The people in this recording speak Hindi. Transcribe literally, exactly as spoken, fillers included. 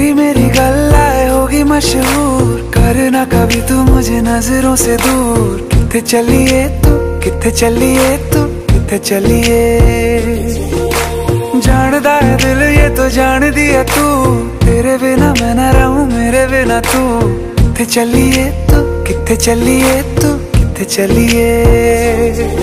तेरी मेरी गल्लाए होगी मशहूर, करना कभी तू मुझे नजरों से दूर। किथे चलिए तू, किथे चलिए तू, किथे चलिए। जानदा है दिल ये तो जान दिया तू, तेरे बिना मैं ना रहूं मेरे बिना तू। किथे चलिए तू, किथे चलिए तू, किथे चलिए।